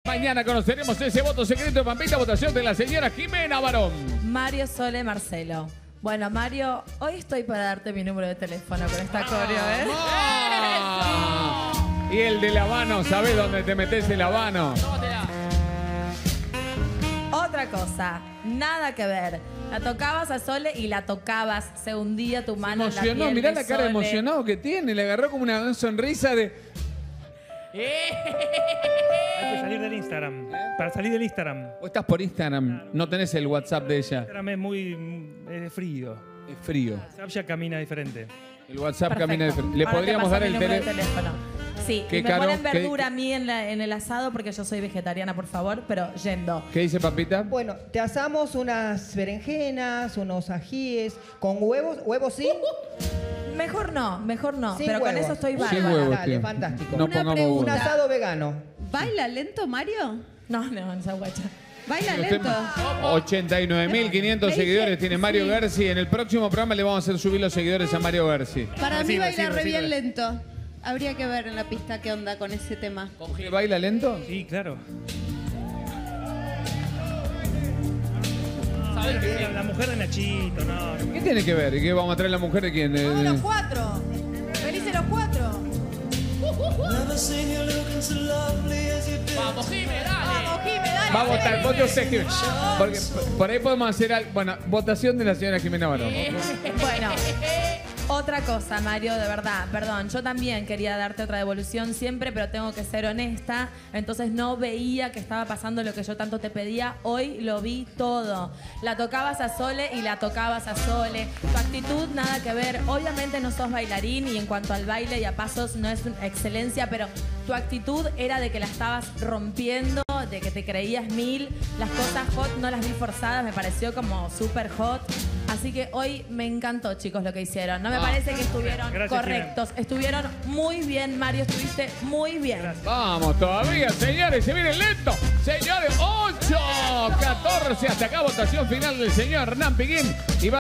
Mañana conoceremos ese voto secreto de Pampita, votación de la señora Jimena Barón. Mario Sole Marcelo. Bueno, Mario, hoy estoy para darte mi número de teléfono con esta coreo, ¿eh? Y el del habano, ¿sabés dónde te metes el habano? Otra cosa, nada que ver. La tocabas a Sole y la tocabas. Se hundía tu mano en la piel Emocionó, mirá de la cara de Sole. emocionado que tiene. Le agarró como una sonrisa de... Hay que salir del Instagram. Para salir del Instagram. Vos estás por Instagram, no tenés el WhatsApp de ella. Instagram es muy frío. Es frío. WhatsApp ya camina diferente. El WhatsApp Perfecto. camina diferente. Le Ahora te podríamos paso dar mi el número de teléfono. teléfono. Sí, Qué y me caro, ponen qué- verdura a mí en el asado porque yo soy vegetariana, por favor, pero yendo. ¿Qué dice Pampita? Bueno, te asamos unas berenjenas, unos ajíes, con huevos, huevos sin, Mejor no, sin pero con huevos. eso estoy Sin bárbara. huevos, Dale, tío. fantástico. No Una pongamos Un pregunta. huevos. asado vegano. ¿Baila lento, Mario? No, esa guacha. ¿Baila Usted- lento? 89.500 seguidores tiene Mario Gersi. En el próximo programa le vamos a hacer subir los seguidores a Mario Gersi. Para mí Recibe, baila recibe, re bien recibe. lento. Habría que ver en la pista qué onda con ese tema. ¿Baila lento? Sí, claro. La mujer de Nachito, no. ¿Qué tiene que ver? ¿Y qué vamos a traer la mujer de quién? Los cuatro. Felices los cuatro. Vamos, Jimé, dale. Vamos, Jimé, dale. Va a votar, vote usted, Jimena. Porque por ahí podemos hacer algo. Bueno, votación de la señora Jimena Barón. Bueno, otra cosa, Mario, de verdad, perdón. Yo también quería darte otra devolución siempre, pero tengo que ser honesta. Entonces no veía que estaba pasando lo que yo tanto te pedía. Hoy lo vi todo. La tocabas a Sole y la tocabas a Sole. Tu actitud, nada que ver. Obviamente no sos bailarín y en cuanto al baile y a pasos no es una excelencia, pero tu actitud era de que la estabas rompiendo, de que te creías mil. Las cosas hot no las vi forzadas, me pareció como súper hot. Así que hoy me encantó, chicos, lo que hicieron. No me parece que estuvieron Gracias, correctos. Estuvieron muy bien, Mario, estuviste muy bien. Vamos todavía, señores, se viene lento. Señores, 8-14. Hasta acá votación final del señor Hernán Piguín. Y va